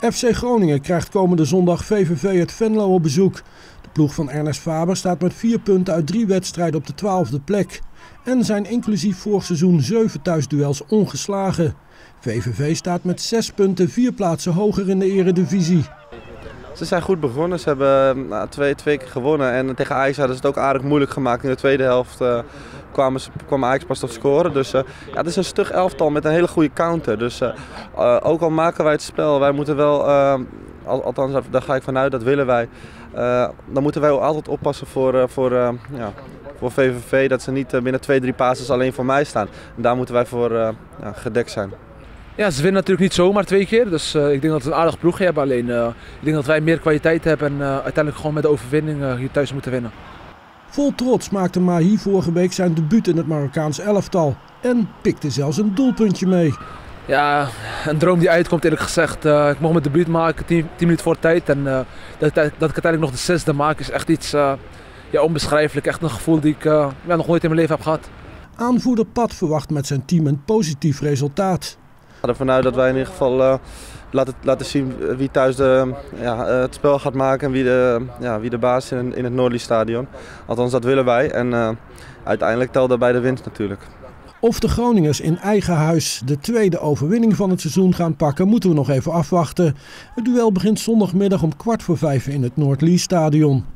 FC Groningen krijgt komende zondag VVV uit Venlo op bezoek. De ploeg van Ernest Faber staat met 4 punten uit 3 wedstrijden op de 12e plek. En zijn inclusief vorig seizoen 7 thuisduels ongeslagen. VVV staat met 6 punten 4 plaatsen hoger in de Eredivisie. Ze zijn goed begonnen. Ze hebben twee keer gewonnen. En tegen Ajax hadden ze het ook aardig moeilijk gemaakt. In de tweede helft kwam Ajax pas tot scoren. Dus het is een stug elftal met een hele goede counter. Dus ook al maken wij het spel, wij moeten wel, althans daar ga ik vanuit, dat willen wij. Dan moeten wij ook altijd oppassen voor VVV. Dat ze niet binnen 2-3 passes alleen voor mij staan. En daar moeten wij voor gedekt zijn. Ja, ze winnen natuurlijk niet zomaar 2 keer, dus ik denk dat we een aardige ploeg hebben. Alleen ik denk dat wij meer kwaliteit hebben en uiteindelijk gewoon met de overwinning hier thuis moeten winnen. Vol trots maakte Mahi vorige week zijn debuut in het Marokkaans elftal en pikte zelfs een doelpuntje mee. Ja, een droom die uitkomt eerlijk gezegd. Ik mocht mijn debuut maken 10 minuten voor tijd en dat ik uiteindelijk nog de 6e maak is echt iets onbeschrijfelijk. Echt een gevoel die ik nog nooit in mijn leven heb gehad. Aanvoerder Pat verwacht met zijn team een positief resultaat. Ik ga ervan uit dat wij in ieder geval laten zien wie thuis het spel gaat maken en wie de baas is in het Noordli Stadion. Althans, dat willen wij en uiteindelijk telt daarbij de winst natuurlijk. Of de Groningers in eigen huis de 2e overwinning van het seizoen gaan pakken, moeten we nog even afwachten. Het duel begint zondagmiddag om 16:15 in het Noordli Stadion.